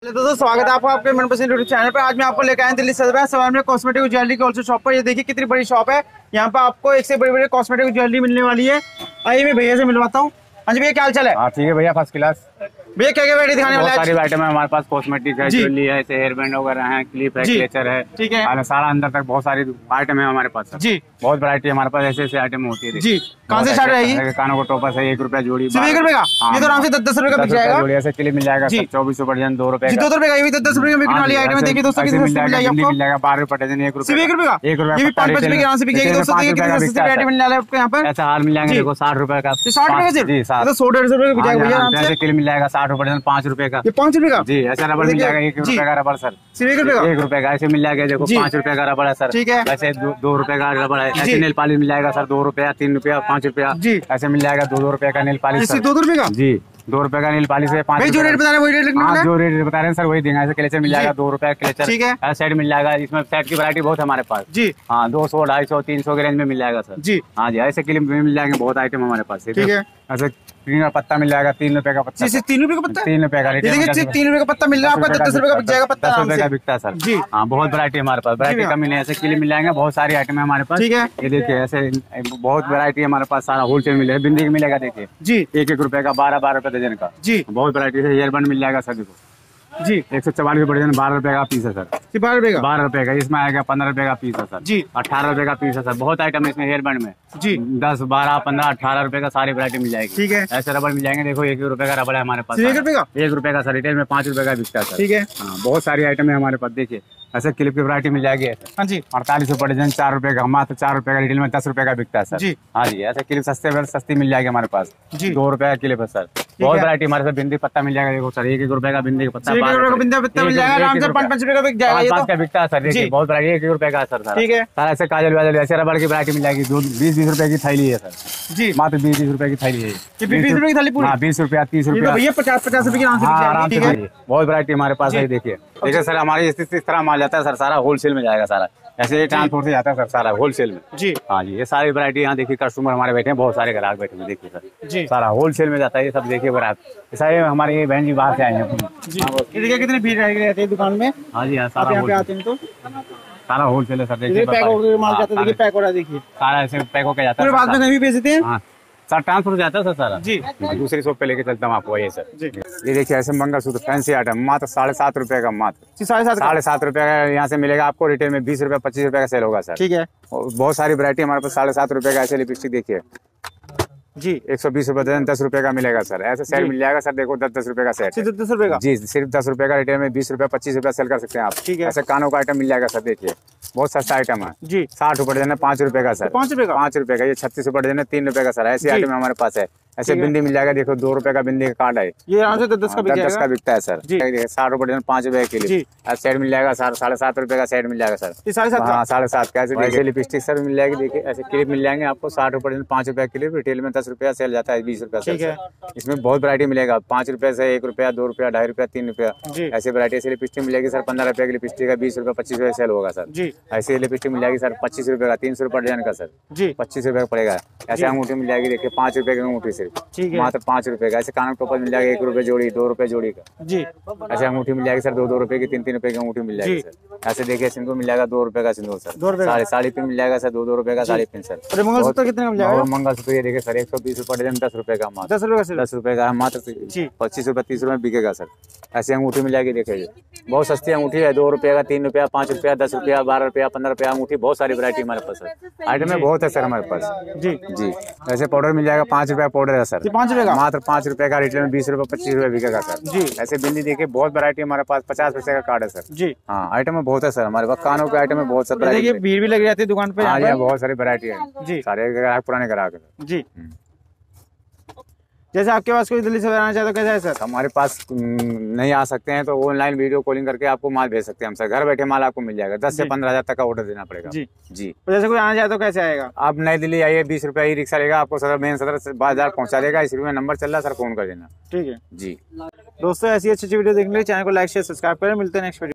दोस्तों स्वागत है आपको आपके मनपसंद यूट्यूब चैनल पर। आज मैं आपको लेकर आया दिल्ली सदर में कॉस्मेटिक ज्वेलरी की होलसेल शॉप पर। ये देखिए कितनी बड़ी शॉप है। यहाँ पर आपको एक से बड़ी बड़ी कॉस्मेटिक ज्वेलरी मिलने वाली है। आइए मैं भैया से मिलवाता हूँ। हाँ जी भैया, क्या हाल चाल है? हाँ ठीक है भैया, फर्स्ट क्लास। भैया क्या क्या वैरायटी दिखाने वाले हैं? सारी आइटम है हमारे पास, कॉस्मेटिक है, ज्वेलरी है, हेयर बैंड वगैरह है, क्लिप है, क्लेचर है, ठीक है, सारा अंदर तक बहुत सारी आइटम है हमारे पास जी। बहुत वैरायटी हमारे पास ऐसे ऐसे आइटम होती है जी। कहाँ से स्टार्ट रहेगी? कानों को टोपस है 1 रुपया जोड़ी, 1 रुपए का। ये तो आराम से 10-10 रुपए का बिक जाएगा। जोड़ी ऐसे क्लिप मिल जाएगा 2400 वर्जन 2 रुपए, 2 रुपए का। ये भी 10-10 रुपए में बिकने वाली आइटम है। देखिए दोस्तों कितनी सस्ती मिल जाएगी आपको। मिल जाएगा 12 रुपए डजन, 1 रुपए, 1 रुपए का। 1 रुपए, ये भी 5-5 रुपए के यहाँ से बिक जाएगी दोस्तों। देखिए कितनी सस्ती वैरायटी मिल जाएगी आपको यहाँ पर। ऐसा हार मिल जाएंगे देखो 60 रुपए का, 60 रुपए का सिर्फ जी। 100-150 रुपए का बिक जाएगा भैया आराम से। क्लिप मिल जाएगा 60 रुपए डजन, 5 रुपए का। 5 रुपए का जी। ऐसा रबड़ मिल जाएगा 1 रुपए का रबड़ सर, सिर्फ 1 रुपए का। 1 रुपए का ऐसे मिल जाएगा देखो। 5 रुपए का रबड़ है सर, ठीक है। ऐसे 2 रुपए का रबड़ है। ऐसे नेल पॉलिश मिल जाएगा सर 2 रुपया, 3 रुपया, 5 रुपया जी। ऐसे मिल जाएगा 2 रुपए का नेल पॉलिश, 2 रुपए का जी। 2 रुपए का नेल पॉलिश है। 5 जो रेट बता रहे हैं वही रेट लिखना है। जो रेट बता रहे हैं सर वही देंगे। ऐसे क्लेचर मिल जाएगा 2 रुपए का क्लेचर, ठीक है। सेट मिल जाएगा, इसमें सेट की वैरायटी बहुत है हमारे पास जी। हाँ 200, 250, 300 के रेंज में मिल जाएगा सर जी। हाँ जी, ऐसे क्लिप मिल जाएंगे बहुत आइटम हमारे पास, ठीक है। ऐसे 3 का पत्ता मिल जाएगा, 3 रुपए का पत्ता, 3 रुपए का पत्ता, 3 रुपए का। 3 रुपए का पत्ता मिल रहा है आपका, 10 रुपए का बिक जाएगा पत्ता, 10 रुपए का बिकता है सर जी। हाँ बहुत वैरायटी हमारे पास, वैरायटी कमी नहीं है। ऐसे क्लिप मिल जाएंगे, बहुत सारी आइटम है हमारे पास, ठीक है। ये देखिए ऐसे बहुत वैरायटी हमारे पास, सारा होलसेल मिलेगा। बिंदी का मिलेगा देखिए जी, 1-1 रुपए का, 12-12 रुपए डजन का जी। बहुत वैरायटी है। हेयर बैंड मिल जाएगा सर देखो जी, 144 रुपए डजन, 12 रुपए का पीस है सर। 12 रुपए का, 12 रुपए का। इसमें आएगा 15 रुपए का पीस है सर जी, 18 रुपए का पीस है सर। बहुत आइटम है इसमें हेयर बैंड में जी। 10, 12, 15, 18 रुपए का सारी वैरायटी मिल जाएगी, ठीक है। ऐसे रबड़ मिल जाएंगे देखो, 1 रुपए का रबड़ है हमारे पास, 1 रुपए का, 1 रुपए का सर। रिटेल में 5 रुपए का बिकता है सर, ठीक है। हाँ बहुत सारी आइटम है हमारे पास। देखिए ऐसे क्लिप की वैरायटी मिल जाएगी। हाँ जी, 48 रुपए डजन, 4 रुपए का, मात्र 4 रुपए का। रिटेल में 10 रुपए का बिकता है सर जी। हाँ जी, ऐसे क्लिप सस्ती मिल जाएगी हमारे पास जी। 2 रुपए का क्लिप है सर। बहुत वैरायटी हमारे पास। बिंदी पत्ता मिल जाएगा देखो सर, 1-1 रुपए का बिंदी का पत्ता, 5 मिल जाएगा आराम से, 5-5 रुपए का बिक जाएगा। 5 का बिकता है सर। देखिए बहुत वैरायटी, 1-1 रुपए का सर, ठीक है। सारा ऐसे काजल वाजल ऐसे रबड़ की वैरायटी मिल जाएगी। 20-20 रुपए की थैली है सर जी, मात्र 20-20 रुपए की थैली है। 20 रुपए की थैली पूरी? हाँ 20 रुपया, 30 रुपया, भैया 50-50 रुपए की आराम से, ठीक है। बहुत वैरायटी हमारे पास है। देखिए देखिए सर, हमारी इस तरह माल जाता है सर, सारा होलसेल में जाएगा सारा। ऐसे ट्रांसपोर्ट से जाता है सर सारा होलसेल में जी। हाँ जी, ये सारी वैरायटी यहाँ देखिए, कस्टमर हमारे बैठे हैं, बहुत सारे ग्राहक बैठे हैं। देखिए सर जी, सारा होलसेल में जाता है ये सब। देखिए ग्राहक सारे हमारे ये बहन जी बाहर से आए हैं जी। ये देखिए कितनी भीड़ रहती है दुकान में। हाँ जी, सारा यहाँ पे आते हैं तो सारा होलसेल है सर। देखिए पैक होकर माल जाता है, देखिए पैक हो रहा है, देखिए सारा ऐसे पैक होकर जाता है। बाद में कहीं भी बेचते हैं सर, ट्रांसपोर्ट जाता है सर सारा जी। दूसरी शॉप पे लेके चलता हूँ आपको ये सर जी। ये देखिए ऐसे मंगलसूत्र फैंसी आइटम मात्र 7.5 रुपए का, मात्र 7.5 रुपए का यहाँ से मिलेगा आपको। रिटेल में 20 रुपए 25 रुपए का सेल होगा सर, ठीक है। बहुत सारी वैरायटी हमारे पास। 7.5 रुपए का ऐसे लिपस्टिक देखिए जी, 120 रुपए डजन, 10 रुपए का मिलेगा सर। ऐसे सेट मिल जाएगा सर देखो, 10-10 रुपए का सेट, सिर्फ 10 रुपए का जी, सिर्फ 10 रुपए का। रिटेल में 20 रुपए 25 रुपए सेल कर सकते हैं आप, ठीक है। ऐसे कानों का आइटम मिल जाएगा सर। देखिए बहुत सस्ता आइटम है जी, 60 रुपए डजन है, 5 रुपए का सर, 5 रुपए का, 5 रुपए का। ये 36 रुपए डजन है, 3 रुपए का सर। ऐसी आइटम हमारे पास है। ऐसे बिंदी मिल जाएगा देखो, 2 रुपए का बिंदी का कार्ड है, ये यहाँ से 10 का बिकता है सर जी। 60 रुपए डजन, 5 रुपए के लिए सेट मिल जाएगा सर। 7.5 रुपए का सेट मिल जाएगा सर, 7.5 का। ऐसे लिपस्टिक सर मिल जाएगी। देखिए ऐसे क्लिप मिल जाएंगे आपको, 60 रुपए डजन, 5 रुपए क्लिप। रिटेल में 10 रुपया सेल जाता है, 20 रुपया, ठीक है। इसमें बहुत वैरायटी मिलेगा, 5 रुपए से 1 रुपया, 2 रुपया, 2.5 रुपया, 3 रुपया, ऐसे वैरायटी। ऐसे लिपस्टिक मिलेगी सर, 15 रुपए की लिपस्टिक है, 20 रुपया 25 रुपए सेल होगा सर जी। ऐसे लिपस्टिक मिल जाएगी सर 25 रुपए का, 300 रुपए डजन का सर जी, 25 रुपए का पड़ेगा। ऐसे अंगूठी मिल जाएगी देखिए, 5 रुपए की अंगूठी सिर्फ, मात्र 5 रुपए का। ऐसे कानक टोपर मिल जाएगा 1 रुपए जोड़ी, 2 रुपए जोड़ी का जी। ऐसे अंगूठी मिल जाएगी सर 2-2 रुपए की, 3-3 रुपए की अंगूठी मिल जाएगी सर। ऐसे देखिए सिंदूर मिल जाएगा 2 रुपए का सिंदूर सर। साड़ी पिन मिल जाएगा सर 2-2 रुपए का साड़ी पिन सर। मंगलसूत्र कितने मिल जाएगा? मंगलसूत्र ये देखिए सर 120 रुपए डजन, 10 रुपए का, मात्र 10 रुपए का मात्र 25 रुपए 30 रुपए बिकेगा सर। ऐसे अंगूठी मिल जाएगी देखिए, बहुत सस्ती अंगूठी है, 2 रुपए का, 3 रुपया, 5 रुपया, 10 रुपया, 12 रुपया, 15 रुपया अंगूठी। बहुत सारी वैरायटी हमारे पास है, आइटम में बहुत है सर हमारे पास जी जी। ऐसे पाउडर मिल जाएगा, 5 रुपया पाउडर है सर, 5 रुपए का, मात्र 5 रुपए का। रिटेल में 20 रुपए 25 रुपए बिकेगा सर जी। ऐसे बिंदी देखिए, बहुत वैरायटी हमारे पास, 50 पैसे का कार्ड है सर जी। हाँ आइटम में बहुत है सर हमारे पास। कानों के आइटम में बहुत सारी भीड़ भी लग जाती है दुकान पे। हाँ यहाँ बहुत सारी वैरायटी है जी, सारे ग्राहक पुराने ग्राहक जी। जैसे आपके पास कोई दिल्ली से आना चाहे तो कैसा है सर? हमारे पास नहीं आ सकते हैं तो ऑनलाइन वीडियो कॉलिंग करके आपको माल भेज सकते हैं हम सर। घर बैठे माल आपको मिल जाएगा, 10 से 15 हज़ार तक का ऑर्डर देना पड़ेगा जी जी। तो जैसे कोई आना चाहे तो कैसे आएगा? आप नई दिल्ली आइए, 20 रुपया ही रिक्शा लेगा, आपको सदर मेन सदर बाजार पहुंचा देगा। इस में नंबर चल रहा है सर, फोन कर देना, ठीक है जी। दोस्तों ऐसी अच्छी वीडियो देखने के लिए चैनल को लाइक शेयर सब्सक्राइब करें। मिलते हैं नेक्स्ट वीडियो।